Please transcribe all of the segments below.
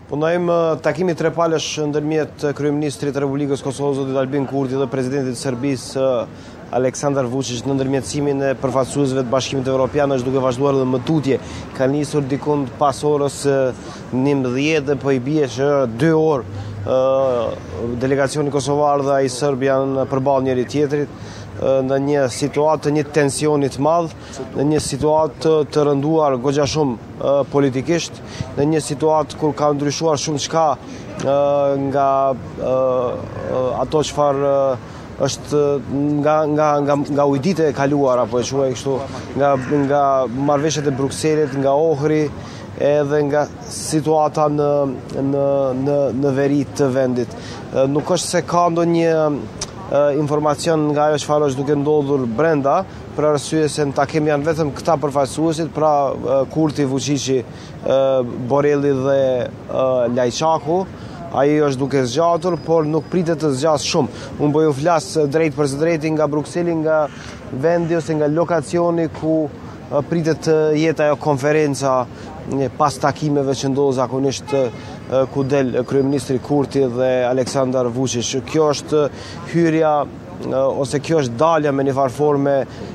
Punojmë takimi trepalësh ndërmjet kryeministrit të Republikës Kosovës zotit Albin Kurti dhe presidentit të Serbisë Aleksandar Vučić në ndërmjetësimin e përfaqësuesve të Bashkimit Evropian është duke vazhduar edhe më tutje. Ka nisur dikund pas orës 19 dhe po i bie që 2 orë delegacioni kosovar dhe ai serb janë përballë njëri tjetrit në një situatë të një tensionit madh, në një situatë të rënduar goxha shumë politikisht, në një situatë kur ka ndryshuar shumë çka nga ato çfarë është nga ujditë e kaluara, apo e quaj kështu, nga marrëveshjet e Brukselit, nga Ohri, edhe nga situata në veri të vendit. Nuk është se ka ndonjë informacion nga ajo çfarë është duke ndodhur brenda, për arsye se në takim janë vetëm këta përfaqësuesit, pra Kurti, Vučići, Borelli dhe Lajçaku. Ai është duke zgjatur, por nuk pritet të zgjas shumë. Unë po ju flas drejt për së drejti nga Brukseli, nga vendi ose nga lokacioni ku pritet të jetë ajo konferenca pas takimeve që ndodh zakonisht ku del kryeministri Kurti dhe Aleksandar Vučić. Kjo është hyrja ose kjo është dalja me një farë forme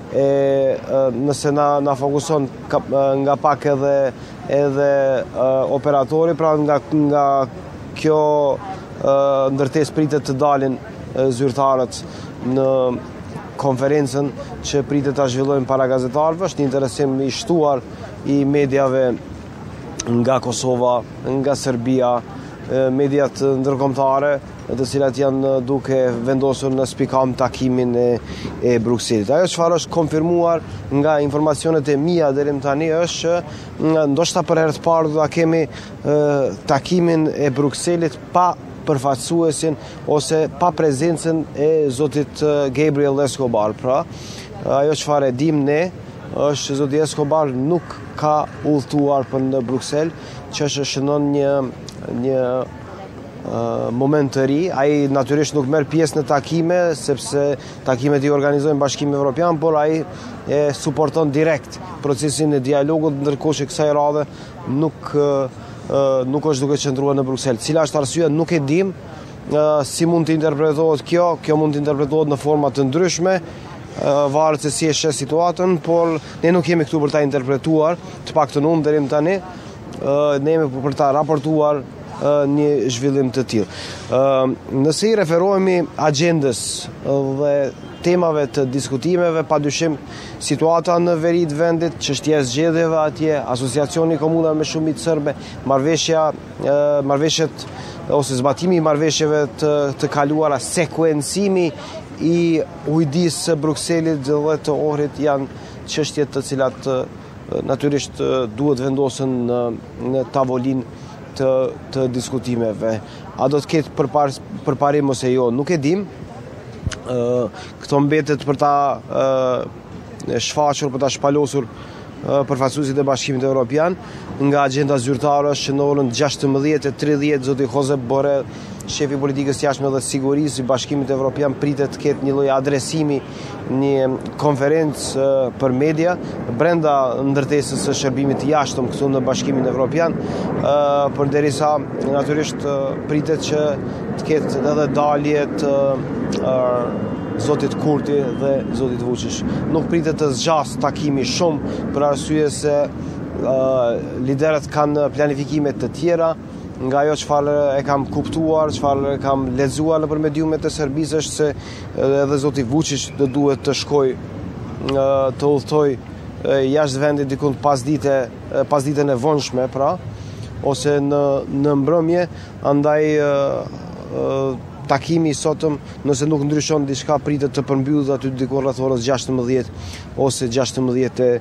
nëse na fokuson nga pak edhe operatori, pra nga kjo ndërtesë pritet të dalin zyrtarët në konferencën që pritet ta zhvillojnë para gazetarëve. Është një interesim i shtuar i mediave nga Kosova, nga Serbia, mediat ndërkombëtare, të cilat janë duke vendosur në spikam takimin e Brukselit. Ajo çfarë është konfirmuar nga informacionet e mia deri më tani është që ndoshta për herë të parë do ta kemi takimin e Brukselit pa përfaqësuesin ose pa prezencën e zotit Gabriel Escobar. Pra, ajo çfarë e dim ne është zoti Escobar nuk ka udhëtuar për në Bruksel, që shënon një moment të ri. Ai natyrisht nuk merr pjesë në takime, sepse takimet i organizojnë Bashkimi Evropian, por ai e suporton direkt procesin e dialogut, ndërkohë që kësaj radhe nuk është duke qëndruar në Bruksel. Cila është arsyeja nuk e dim, si mund të interpretohet kjo mund të interpretohet në forma të ndryshme, varet se si e sheh situatën, por ne nuk jemi këtu për ta interpretuar, të paktën unë deri më tani, ne jemi për ta raportuar një zhvillim të tillë. Nëse i referohemi agjendës dhe temave të diskutimeve, padyshim situata në veri të vendit, çështja e zgjedhjeve atje, asociacioni komunal me shumicë serbe, marrëveshjet ose zbatimi i marrëveshjeve të kaluara, sekuencimi i ujdisë së Brukselit dhe të Ohrit janë çështje të cilat natyrisht duhet vendosen në tavolinë të diskutimeve. A do të ketë përparim ose jo, nuk e dim. Këto mbetet për ta shfaqur, për ta shpalosur përfaqësuesit e Bashkimit Evropian. Nga agjenda zyrtare është që në orën 16:30 zoti Josep Borrell, shefi politikës jashtme dhe sigurisë i Bashkimit Evropian, pritet të ketë një lloj adresimi, një konferencë për media brenda ndërtesës së shërbimit të jashtëm këtu në Bashkimin Evropian, përderisa natyrisht pritet që të ketë edhe dalje të zotit Kurti dhe zotit Vučić. Nuk pritet të zgjas takimi shumë për arsye se liderët kanë planifikime të tjera. Nga ajo çfarë e kam kuptuar, çfarë e kam lexuar nëpër mediumet e Serbisë është se edhe zoti Vučić do duhet të shkojë të udhtoj jashtë vendit dikund pas ditën e vonshme, pra, ose në mbrëmje, andaj takimi i sotëm, nëse nuk ndryshon diçka, pritet të përmbyllet aty diku rreth orës 16 ose 16:30.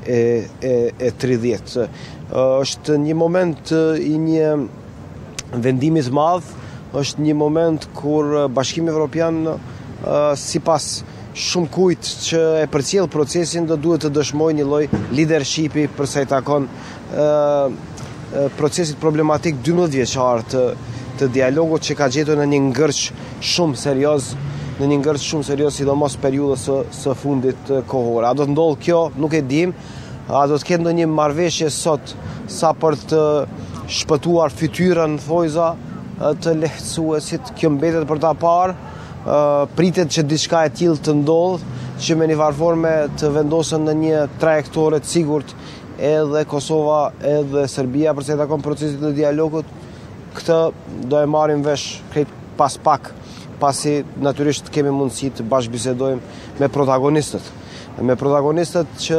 Është një moment i një vendimi të madh, është një moment kur Bashkimi Evropian, sipas shumë kujt që e përcjell procesin, do duhet të dëshmojë një lloj leadershipi për sa i takon procesit problematik 12 vjeçar të dialogut që ka gjetur në një ngërç shumë serioz, sidomos periudhës së fundit kohore. A do të ndodhë kjo, nuk e dim. A do të ketë ndonjë marrëveshje sot sa për të shpëtuar fytyrën thojza të lehtësuesit. Kjo mbetet për ta parë. Pritet që diçka e tillë të ndodhë, që me një farë forme të vendosen në një trajektore të sigurt edhe Kosova edhe Serbia përsa i takon procesit të dialogut. Këtë do e marrim vesh krejt pas pak, pasi natyrisht kemi mundësi të bashkëbisedojmë me protagonistët. Me protagonistët që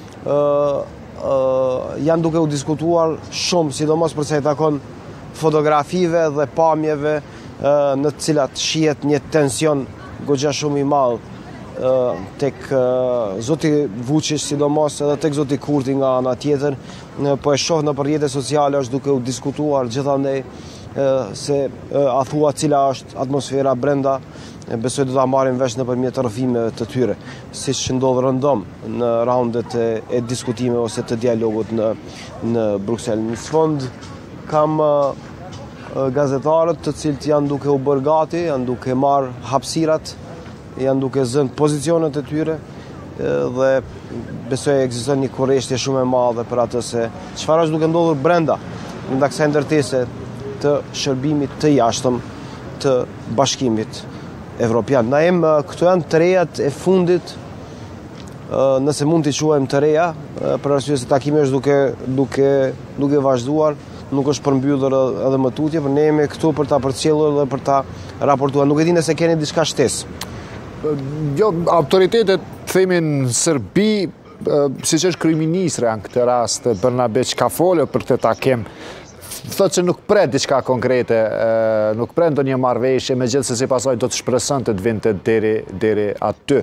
janë duke u diskutuar shumë, sidomos përsa i takon fotografive dhe pamjeve në të cilat shihet një tension goxha shumë i madh tek zoti Vučić, sidomos edhe tek zoti Kurti nga ana tjetër, po e shoh në rrjetet sociale është duke u diskutuar gjithandej se a thua cila është atmosfera brenda. Besoj do ta marrim vesh nëpërmjet rrëfimeve të tyre, siç ndodh rëndom në raundet e diskutimeve ose të dialogut në Bruksel. Në fund kam gazetarët të cilët janë duke u bërë gati, janë duke marrë hapësirat, janë duke zënë pozicionet e tyre dhe besoj ekziston një kurreshtje shumë e madhe për atë se çfarë është duke ndodhur brenda nda kësaj ndërtese të shërbimit të jashtëm të Bashkimit Evropian. Na këto janë të rejat e fundit, nëse mund t'i quajmë të reja, për arsye se takimi është duke vazhduar, nuk është përmbyllur edhe më tutje, por ne jemi këtu për ta përcjellur dhe për ta raportuar. Nuk e di nëse keni diçka shtesë. Jo, autoritetet themin Serbi, siç është kryeministra në këtë rast, Brnabić ka folur për këtë takim, thotë që nuk pret diçka konkrete, nuk pret ndonjë marrëveshje, megjithëse pastaj do të shpresonte të vinte deri aty.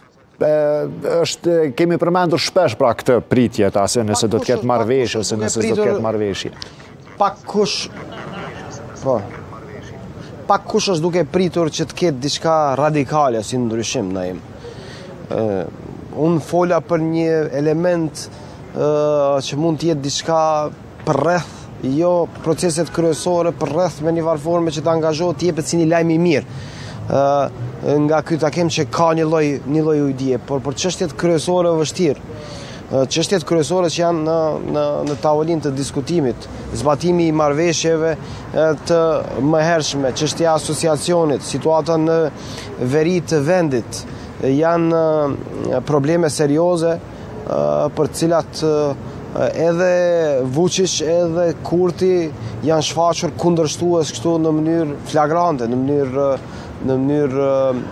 Kemi përmendur shpesh pra këtë pritje, se nëse do të ketë marrëveshje ose nëse do të ketë marrëveshje. Pak kush është duke pritur që të ketë diçka radikale si ndryshim Naim. Unë fola për një element që mund të jetë diçka përreth, jo proceset kryesore, përreth me një varforme që të angazhohet të jepet si një lajm i mirë. Nga ky takim që ka një lloj ujitje, por për çështjet kryesore vështirë. Çështjet kryesore që janë në tavolinë të diskutimit, zbatimi i marrëveshjeve të mëhershme, çështja e asociacionit, situata në veri të vendit, janë probleme serioze për të cilat edhe Vučić edhe Kurti janë shfaqur kundërshtues këtu në mënyrë flagrante, në mënyrë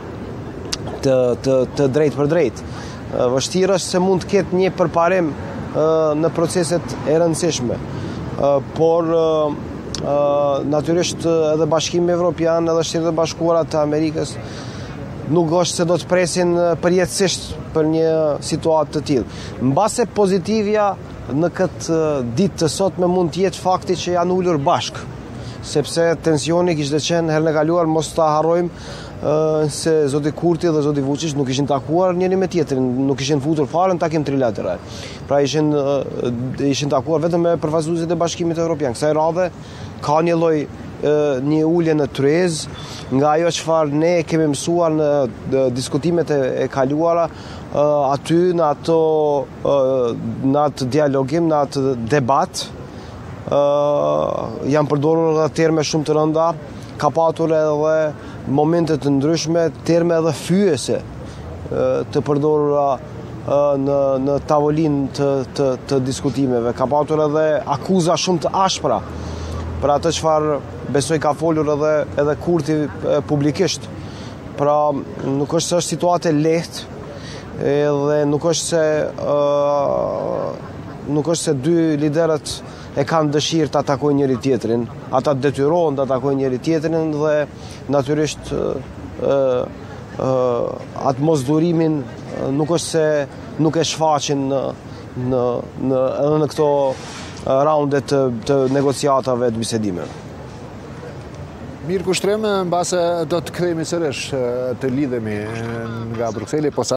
të drejtë për drejtë. Vështirë është se mund të ketë një përparim në proceset e rëndësishme, por natyrisht edhe Bashkimi Evropian edhe Shtetet e Bashkuara të Amerikës nuk është se do të presin përjetësisht për një situatë të tillë. Mbase pozitivja në këtë ditë të sotme mund të jetë fakti që janë ulur bashkë, sepse tensioni kishte qenë herën e kaluar, mos ta harrojmë se zoti Kurti dhe zoti Vučić nuk ishin takuar njëri me tjetrin, nuk ishin futur fare në takim trilateral. Pra ishin takuar vetëm me përfaqësuesit e Bashkimit Evropian. Kësaj radhe ka një ulje në tryez nga ajo çfarë ne kemi mësuar në diskutimet e kaluara, aty në atë dialogim, në atë debat, janë përdorur edhe terme shumë të rënda, ka patur edhe momente të ndryshme, terme edhe fyese të përdorura në tavolinë të diskutimeve. Ka patur edhe akuza shumë të ashpra për atë çfarë besoj ka folur edhe Kurti publikisht. Pra nuk është se është situatë e lehtë, edhe nuk është se dy liderët e kanë dëshirë të atakojnë njëri tjetrin, ata detyrohen të atakojnë njëri tjetrin dhe natyrisht atë mosdurimin nuk është se nuk e shfaqin edhe në këto raunde të negociatave të bisedimeve. Mirë kushtrim, mbase do të kthehemi sërish të lidhemi nga Brukseli,